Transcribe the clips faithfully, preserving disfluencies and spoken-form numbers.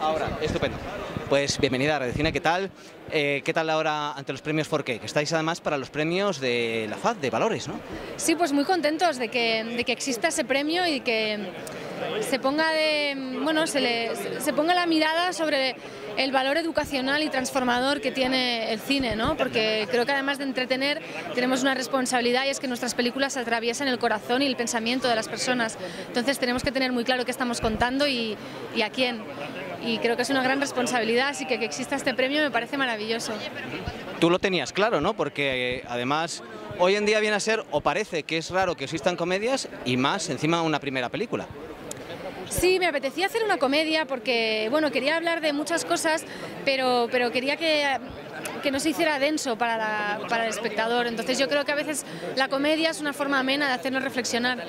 Ahora, estupendo. Pues bienvenida a Radio Cine, ¿qué tal? Eh, ¿Qué tal ahora ante los premios cuatro K? Que estáis además para los premios de la F A D, de Valores, ¿no? Sí, pues muy contentos de que, de que exista ese premio y que se ponga, de, bueno, se, le, se ponga la mirada sobre el valor educacional y transformador que tiene el cine, ¿no? Porque creo que además de entretener tenemos una responsabilidad y es que nuestras películas atraviesan el corazón y el pensamiento de las personas. Entonces tenemos que tener muy claro qué estamos contando y, y a quién. Y creo que es una gran responsabilidad, así que que exista este premio me parece maravilloso. Tú lo tenías claro, ¿no? Porque eh, además hoy en día viene a ser, o parece que es raro que existan comedias y más encima una primera película. Sí, me apetecía hacer una comedia porque, bueno, quería hablar de muchas cosas, pero, pero quería que, que no se hiciera denso para, la, para el espectador. Entonces yo creo que a veces la comedia es una forma amena de hacernos reflexionar.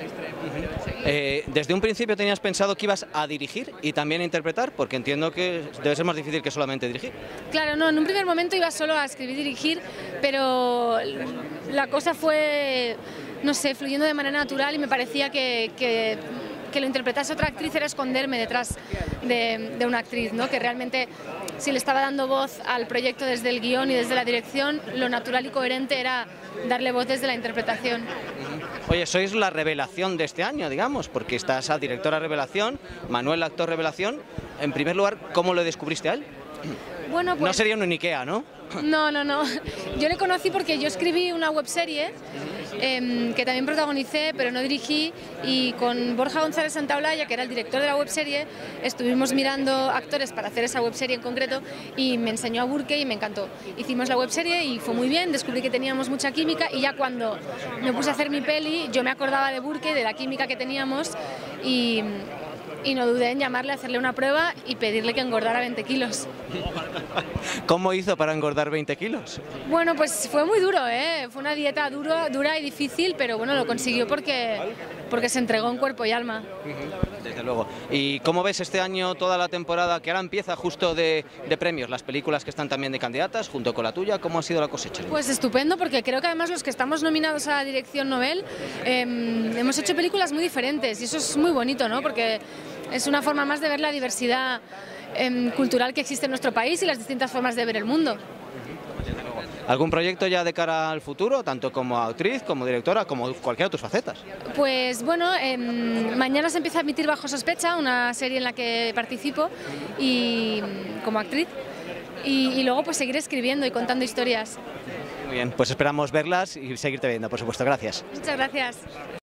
Eh, ¿Desde un principio tenías pensado que ibas a dirigir y también a interpretar? Porque entiendo que debe ser más difícil que solamente dirigir. Claro, no, en un primer momento iba solo a escribir y dirigir, pero la cosa fue, no sé, fluyendo de manera natural y me parecía que... que que lo interpretase otra actriz era esconderme detrás de, de una actriz, ¿no? Que realmente si le estaba dando voz al proyecto desde el guión y desde la dirección, lo natural y coherente era darle voz desde la interpretación. Oye, sois la revelación de este año, digamos, porque estás a directora revelación, Manuel actor revelación. En primer lugar, ¿cómo lo descubriste a él? Bueno, pues, no sería un Ikea, ¿no? No, no, no. Yo le conocí porque yo escribí una webserie eh, que también protagonicé, pero no dirigí, y con Borja González Santaolalla, que era el director de la webserie, estuvimos mirando actores para hacer esa webserie en concreto y me enseñó a Burke y me encantó. Hicimos la webserie y fue muy bien, descubrí que teníamos mucha química y ya cuando me puse a hacer mi peli yo me acordaba de Burke, de la química que teníamos y... Y no dudé en llamarle, hacerle una prueba y pedirle que engordara veinte kilos. ¿Cómo hizo para engordar veinte kilos? Bueno, pues fue muy duro, ¿eh? Fue una dieta duro, dura y difícil, pero bueno, lo consiguió porque, porque se entregó en cuerpo y alma. Desde luego. ¿Y cómo ves este año toda la temporada que ahora empieza justo de, de premios? Las películas que están también de candidatas, junto con la tuya, ¿cómo ha sido la cosecha? Pues estupendo, porque creo que además los que estamos nominados a la dirección Nobel eh, hemos hecho películas muy diferentes y eso es muy bonito, ¿no? Porque es una forma más de ver la diversidad eh, cultural que existe en nuestro país y las distintas formas de ver el mundo. ¿Algún proyecto ya de cara al futuro, tanto como actriz, como directora, como cualquiera de tus facetas? Pues bueno, eh, mañana se empieza a emitir Bajo Sospecha, una serie en la que participo y, como actriz, y, y luego pues seguir escribiendo y contando historias. Muy bien, pues esperamos verlas y seguirte viendo, por supuesto. Gracias. Muchas gracias.